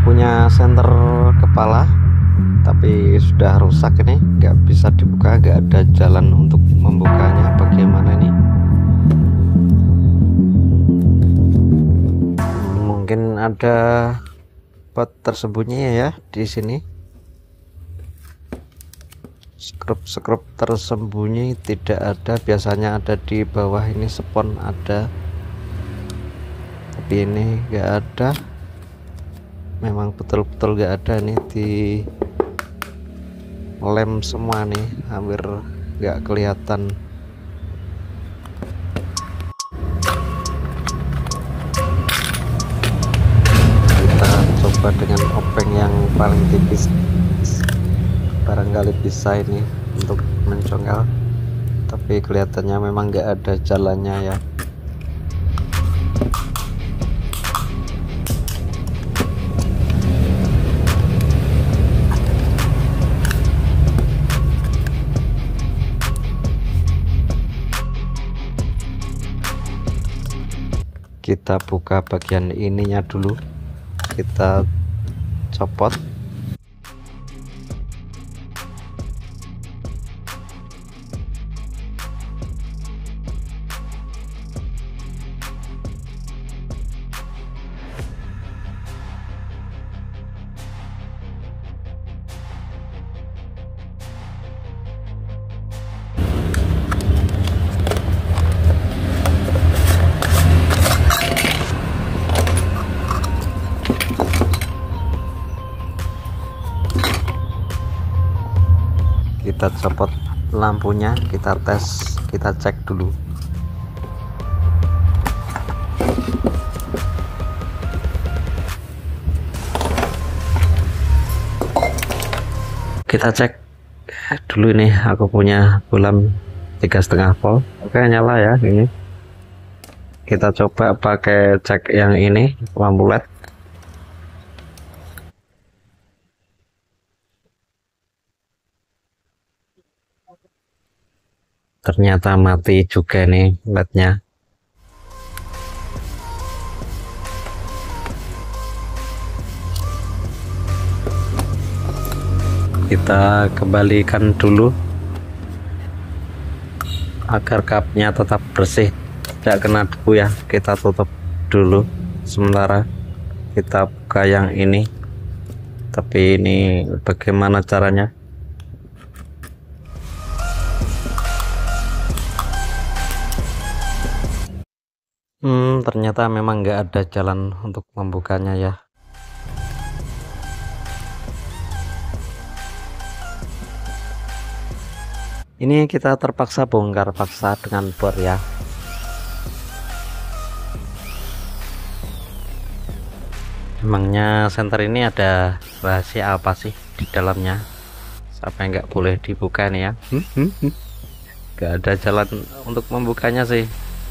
punya senter kepala tapi sudah rusak, ini nggak bisa dibuka, nggak ada jalan untuk membukanya. Bagaimana ini? Mungkin ada pot tersembunyi ya di sini. Skrup tersembunyi tidak ada, biasanya ada di bawah ini, spon ada, tapi ini nggak ada. Memang betul-betul nggak ada, nih di lem semua nih, hampir nggak kelihatan. Kita coba dengan obeng yang paling tipis, barangkali bisa ini untuk mencongkel, tapi kelihatannya memang nggak ada jalannya ya. Kita buka bagian ininya dulu, kita copot. Kita copot lampunya, kita tes, kita cek dulu. Kita cek dulu ini, aku punya bohlam 3,5 volt. Oke, nyala ya ini. Kita coba pakai cek yang ini, lampu LED. Ternyata mati juga nih LED-nya. Kita kembalikan dulu agar kapnya tetap bersih, tidak kena debu ya. Kita tutup dulu sementara, kita buka yang ini. Tapi ini bagaimana caranya? Ternyata memang nggak ada jalan untuk membukanya ya. Ini kita terpaksa bongkar paksa dengan bor ya. Emangnya senter ini ada rahasia apa sih di dalamnya? Sampai nggak boleh dibuka nih ya. Nggak ada jalan untuk membukanya sih.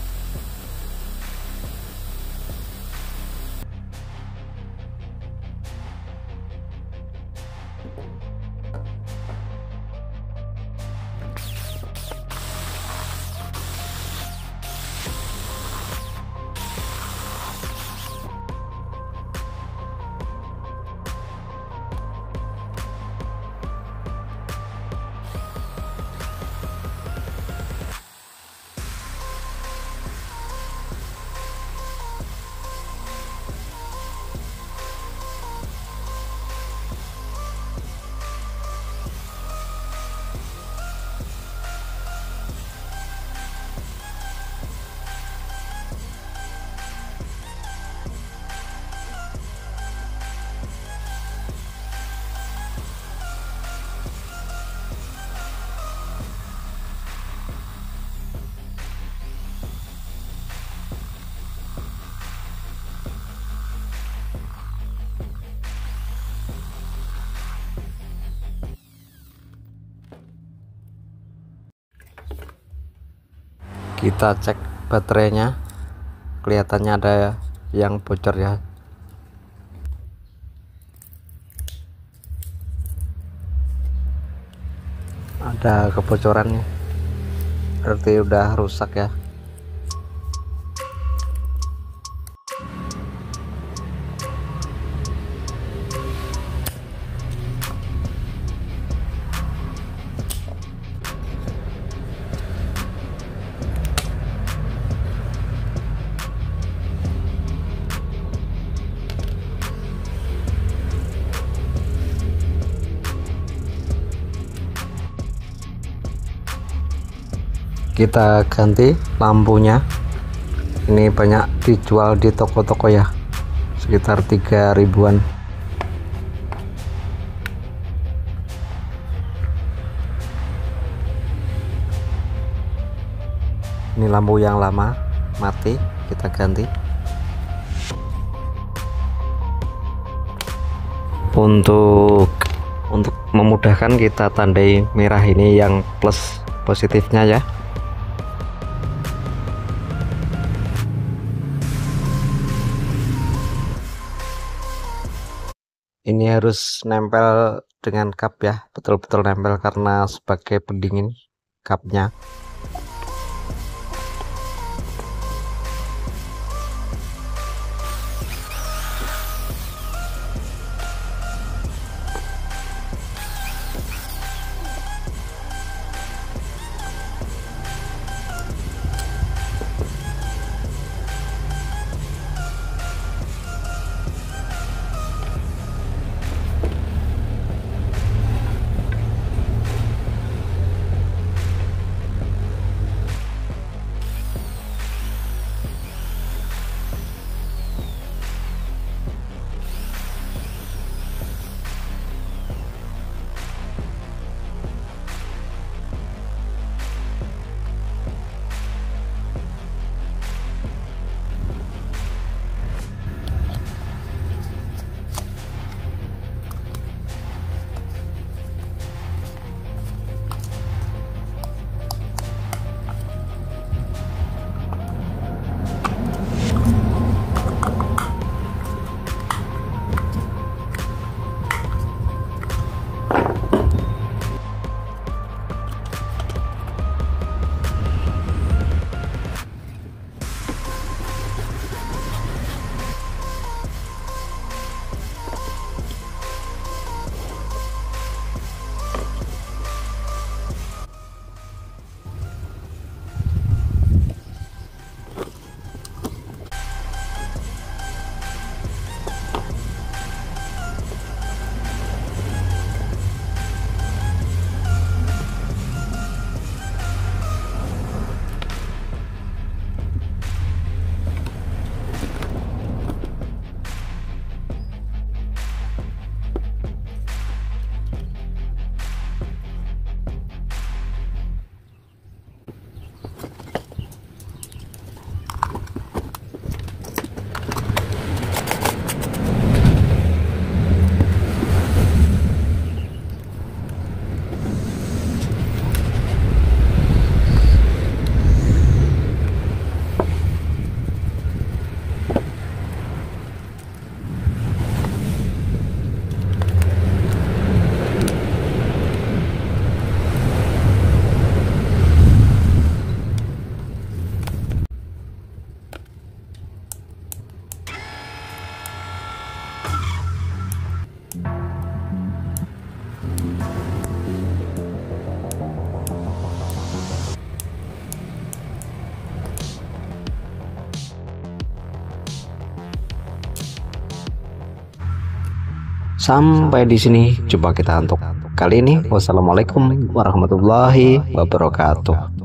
Kita cek baterainya, kelihatannya ada yang bocor ya. Ada kebocorannya, berarti udah rusak ya. kita ganti lampunya. Ini banyak dijual di toko-toko ya, sekitar 3 ribuan. Ini lampu yang lama mati, kita ganti. Untuk memudahkan, kita tandai merah ini yang plus positifnya ya. Ini harus nempel dengan kap ya, betul-betul nempel karena sebagai pendingin kapnya. Sampai di sini jumpa kita untuk kali ini. Wassalamualaikum warahmatullahi wabarakatuh.